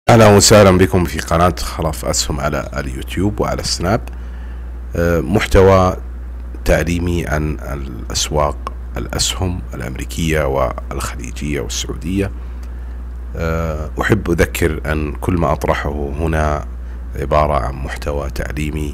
أهلا وسهلا بكم في قناة خلف أسهم على اليوتيوب وعلى السناب. محتوى تعليمي عن الأسواق الأسهم الأمريكية والخليجية والسعودية. أحب أذكر أن كل ما أطرحه هنا عبارة عن محتوى تعليمي،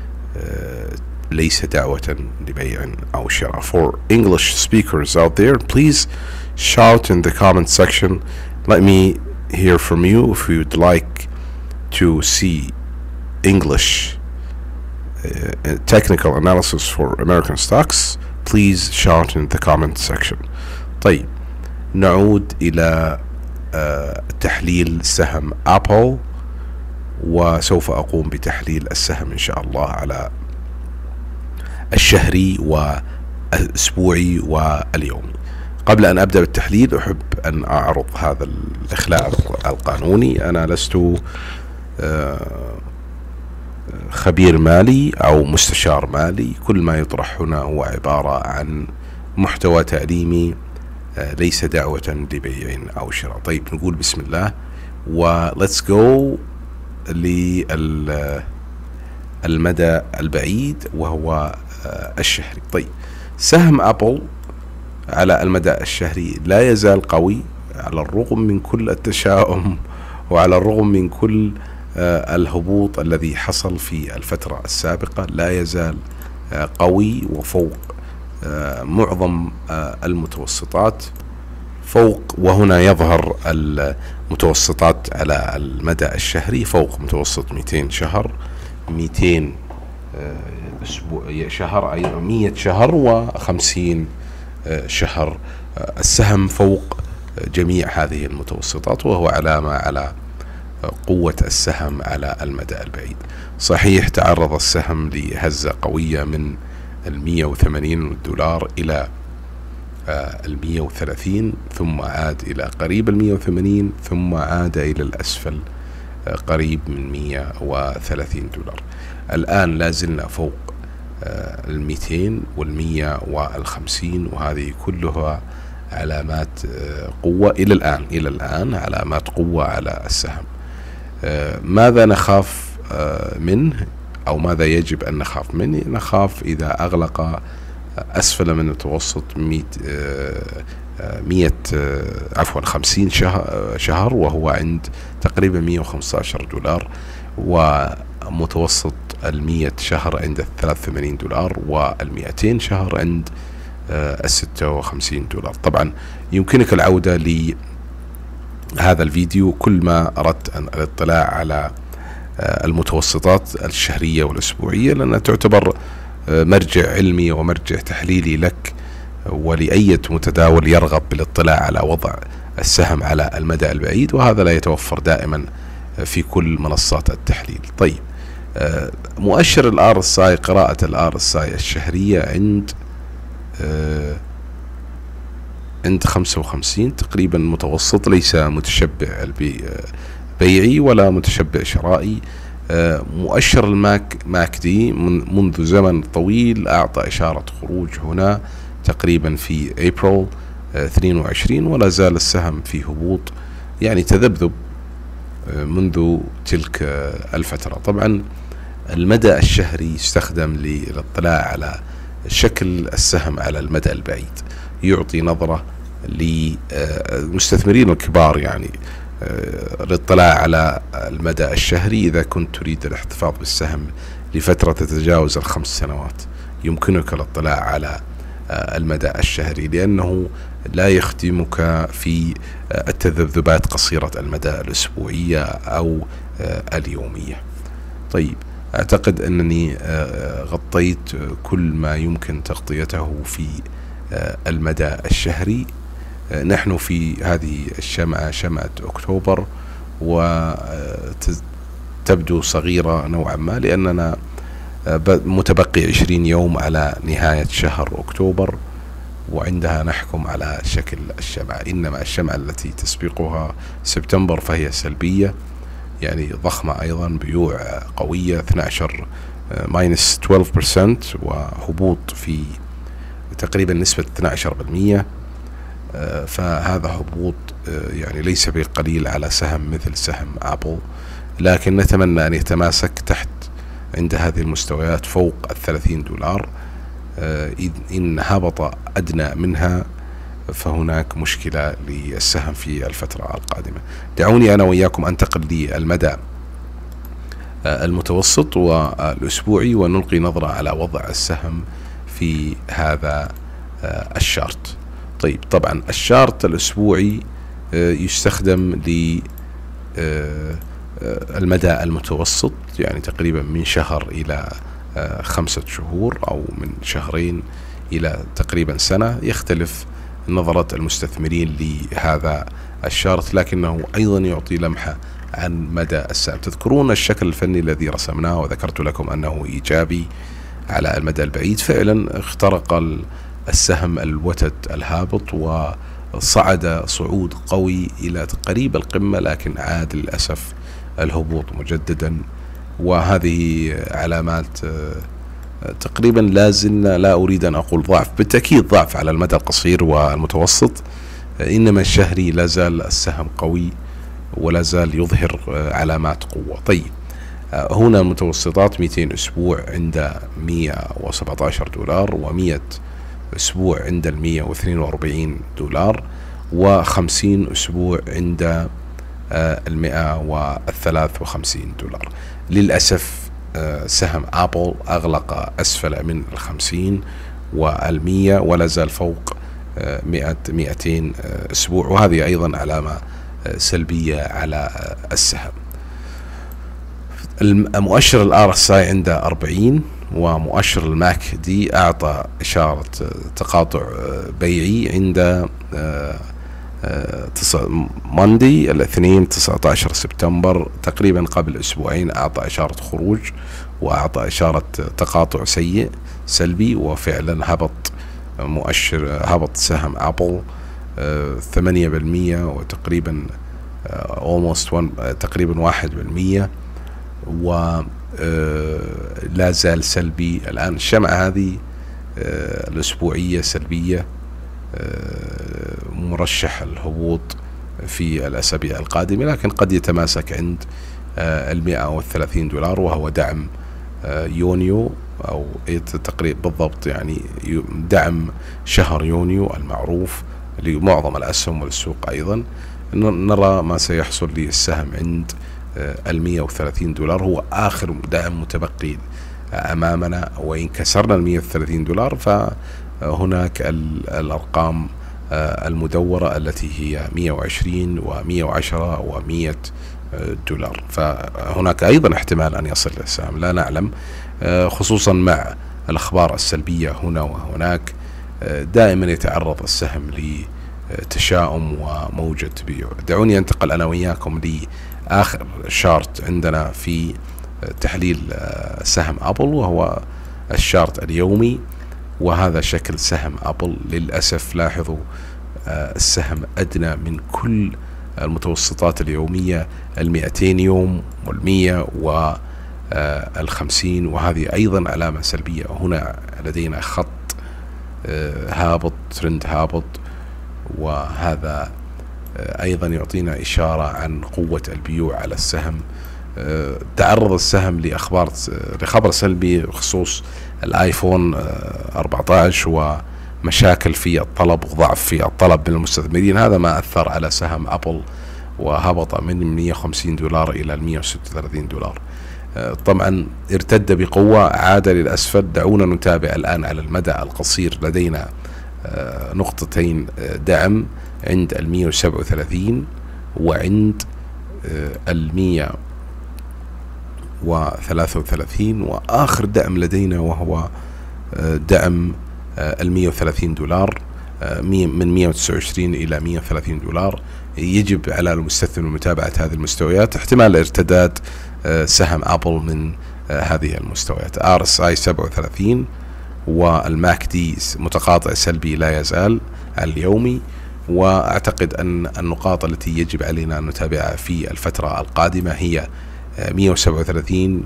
ليس دعوة لبيع أو شراء. For English speakers out there, please shout in the comment section. Let me hear from you if you'd like to see English technical analysis for American stocks. Please shout in the comment section. طيب، نعود إلى تحليل سهم أبل، وسوف أقوم بتحليل السهم إن شاء الله على الشهري والأسبوعي واليومي. قبل أن أبدأ بالتحليل أحب أن أعرض هذا الإخلاء القانوني. أنا لست خبير مالي أو مستشار مالي، كل ما يطرح هنا هو عبارة عن محتوى تعليمي، ليس دعوة لبيع أو شراء. طيب، نقول بسم الله و let's go للمدى البعيد وهو الشهري. طيب، سهم أبل على المدى الشهري لا يزال قوي على الرغم من كل التشاؤم وعلى الرغم من كل الهبوط الذي حصل في الفترة السابقة. لا يزال قوي وفوق معظم المتوسطات فوق، وهنا يظهر المتوسطات على المدى الشهري فوق متوسط 200 شهر، 200 أسبوع شهر، أي 100 شهر و50 شهر. السهم فوق جميع هذه المتوسطات، وهو علامة على قوة السهم على المدى البعيد. صحيح تعرض السهم لهزة قوية من 180 دولار إلى 130، ثم عاد إلى قريب 180، ثم عاد إلى الأسفل قريب من 130 دولار. الآن لازلنا فوق 200 150، وهذه كلها علامات قوة إلى الآن علامات قوة على السهم. ماذا نخاف منه أو ماذا يجب أن نخاف منه؟ نخاف إذا أغلق أسفل من المتوسط 50 شهر وهو عند تقريبا 115 دولار، ومتوسط 100 شهر عند 83 دولار، وال200 شهر عند 56 دولار. طبعا يمكنك العودة لهذا الفيديو كل ما أردت أن الاطلاع على المتوسطات الشهرية والأسبوعية، لأنها تعتبر مرجع علمي ومرجع تحليلي لك ولأي متداول يرغب بالاطلاع على وضع السهم على المدى البعيد، وهذا لا يتوفر دائما في كل منصات التحليل. طيب، مؤشر الRSI، قراءة الRSI الشهرية عند 55 تقريبا متوسط، ليس متشبع بيعي ولا متشبع شرائي. مؤشر الماكدي منذ زمن طويل أعطى إشارة خروج هنا تقريبا في أبريل 22، ولا زال السهم في هبوط، يعني تذبذب منذ تلك الفترة. طبعا المدى الشهري يستخدم للاطلاع على شكل السهم على المدى البعيد، يعطي نظرة للمستثمرين الكبار، يعني الاطلاع على المدى الشهري. إذا كنت تريد الاحتفاظ بالسهم لفترة تتجاوز ال5 سنوات يمكنك الاطلاع على المدى الشهري، لأنه لا يخدمك في التذبذبات قصيرة المدى الأسبوعية أو اليومية. طيب، أعتقد أنني غطيت كل ما يمكن تغطيته في المدى الشهري. نحن في هذه الشمعة، شمعة أكتوبر، وتبدو صغيرة نوعا ما لأننا متبقي 20 يوم على نهاية شهر أكتوبر، وعندها نحكم على شكل الشمعة. إنما الشمعة التي تسبقها سبتمبر فهي سلبية، يعني ضخمة أيضا، بيوع قوية 12 -12%، وهبوط في تقريبا نسبة 12%. فهذا هبوط يعني ليس بقليل على سهم مثل سهم أبل، لكن نتمنى أن يتماسك تحت عند هذه المستويات فوق $30. إن هبط أدنى منها فهناك مشكلة للسهم في الفترة القادمة. دعوني أنا وإياكم أنتقل للمدى المتوسط والأسبوعي ونلقي نظرة على وضع السهم في هذا الشارت. طيب، طبعا الشارت الأسبوعي يستخدم للمدى المتوسط، يعني تقريبا من شهر إلى 5 شهور، أو من شهرين إلى تقريبا سنة. يختلف نظرة المستثمرين لهذا الشارت، لكنه أيضا يعطي لمحة عن مدى السهم. تذكرون الشكل الفني الذي رسمناه وذكرت لكم أنه إيجابي على المدى البعيد. فعلا اخترق السهم الوتد الهابط وصعد صعود قوي إلى قريب القمة، لكن عاد للأسف الهبوط مجددا، وهذه علامات تقريبا لازلنا، لا أريد أن أقول ضعف، بالتأكيد ضعف على المدى القصير والمتوسط، إنما الشهري لازال السهم قوي ولا زال يظهر علامات قوة. طيب، هنا المتوسطات 200 أسبوع عند $117، و100 أسبوع عند $142، و50 أسبوع عند $153. للأسف سهم أبل أغلق أسفل من 50 و100 ولا زال فوق 200 أسبوع، وهذه أيضا علامة سلبية على السهم. مؤشر RSI عند 40، ومؤشر الماك دي أعطى إشارة تقاطع بيعي عند ماندي الاثنين 19 سبتمبر، تقريبا قبل أسبوعين أعطى إشارة خروج وأعطى إشارة تقاطع سيء سلبي، وفعلا هبط سهم أبل 8% وتقريبا تقريبا 1%، ولا زال سلبي الآن. الشمعة هذه الأسبوعية سلبية، مرشح الهبوط في الأسابيع القادمة، لكن قد يتماسك عند $130، وهو دعم يونيو، أو تقريبا بالضبط يعني دعم شهر يونيو المعروف لمعظم الأسهم والسوق. أيضا نرى ما سيحصل للسهم عند $130، هو آخر دعم متبقي أمامنا، وإن كسرنا $130 فهناك الأرقام المدورة التي هي 120 و110 و$100، فهناك أيضا احتمال أن يصل السهم، لا نعلم، خصوصا مع الأخبار السلبية هنا وهناك. دائما يتعرض السهم لتشاؤم وموجة بيع. دعوني أنتقل أنا وإياكم لآخر شارت عندنا في تحليل سهم أبل، وهو الشارت اليومي، وهذا شكل سهم أبل. للأسف لاحظوا السهم أدنى من كل المتوسطات اليومية، 200 يوم وال100 وال50، وهذه أيضا علامة سلبية. هنا لدينا خط هابط، ترند هابط، وهذا أيضا يعطينا إشارة عن قوة البيوع على السهم. تعرض السهم لخبر سلبي بخصوص الآيفون 14 ومشاكل في الطلب وضعف في الطلب من المستثمرين، هذا ما أثر على سهم أبل وهبط من $150 إلى $136. طبعا ارتد بقوة، عاد للأسفل. دعونا نتابع الآن على المدى القصير. لدينا نقطتين دعم عند 137 وعند 133، وآخر دعم لدينا وهو دعم $130 من 129 إلى $130. يجب على المستثمر متابعة هذه المستويات، احتمال ارتداد سهم أبل من هذه المستويات. RSI 37 والماك دي متقاطع سلبي لا يزال اليومي، وأعتقد أن النقاط التي يجب علينا أن نتابعها في الفترة القادمة هي 137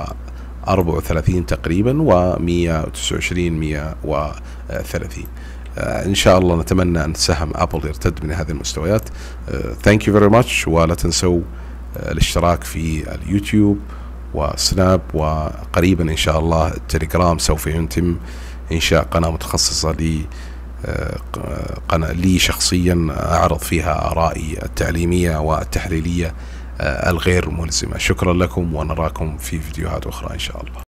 و134 تقريبا، و129 130. إن شاء الله نتمنى أن سهم أبل يرتد من هذه المستويات. Thank you very much، ولا تنسوا الاشتراك في اليوتيوب وسناب، وقريبا إن شاء الله التليجرام سوف يتم إنشاء قناة متخصصة لي شخصيا أعرض فيها آرائي التعليمية والتحليلية الغير ملزمة. شكرا لكم، ونراكم في فيديوهات أخرى إن شاء الله.